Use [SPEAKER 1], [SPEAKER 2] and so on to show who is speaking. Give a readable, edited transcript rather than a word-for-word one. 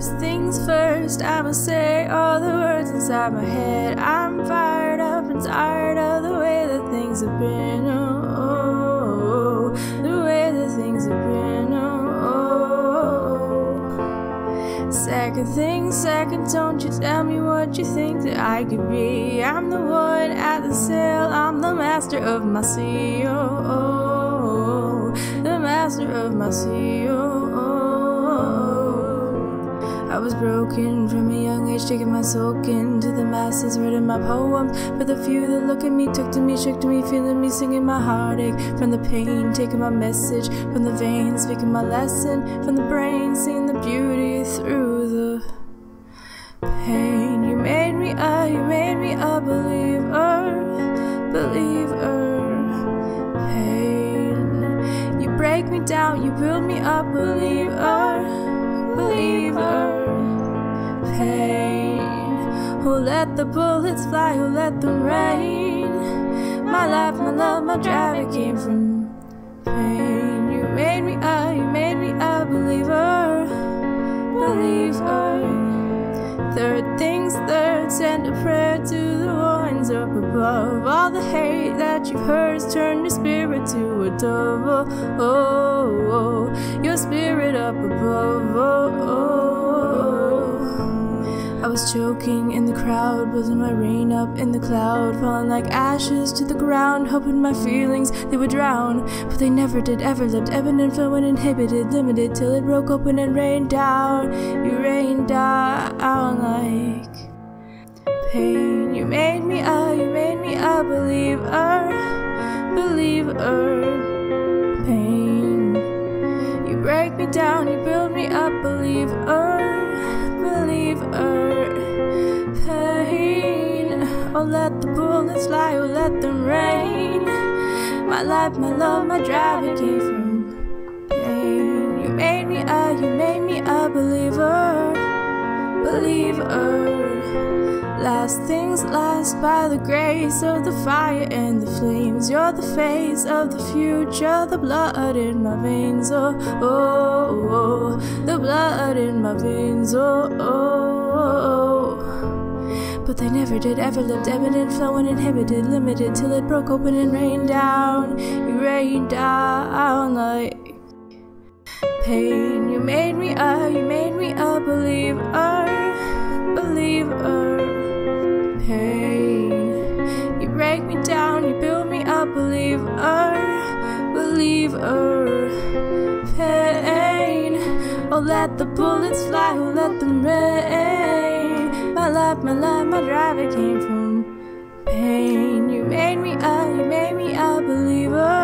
[SPEAKER 1] First things first, I'ma say all the words inside my head. I'm fired up and tired of the way that things have been. Oh, the way that things have been. Oh, second thing second, don't you tell me what you think that I could be. I'm the one at the sail, I'm the master of my sea. Oh, the master of my sea. I was broken from a young age, taking my soak into the masses, writing my poems for the few that look at me, took to me, shook to me, feeling me, singing my heartache from the pain, taking my message from the veins, speaking my lesson from the brain, seeing the beauty through the pain. You made me a believer, pain. You break me down, you build me up, believer, pain. Who let the bullets fly, who let them rain? My life, my love, my drive, it came from pain. You made me a believer. Third things third, send a prayer to the ones up above. All the hate that you've heard has turned your spirit to a dove. Oh, your spirit up above. I was choking in the crowd, building my rain up in the cloud, falling like ashes to the ground, hoping my feelings they would drown, but they never did, ever lived, ebbing and flowing, inhibited, limited, till it broke open and rained down. You rained down like pain. You made me a believer, pain. You break me down, you build me up, believer, pain. Oh, let the bullets fly, oh, let them rain. My life, my love, my drive, it came from pain. You made me a believer. Last things last, by the grace of the fire and the flames. You're the face of the future, the blood in my veins. Oh, the blood in my veins. But they never did, ever lived, evident, flowing, inhibited, limited, till it broke open and rained down. You rained down like pain. You made me a believer, pain. You break me down, you build me up, believer, pain. Oh, let the bullets fly, oh, let them rain. My life, my love, my drive, it came from pain. You made me a believer.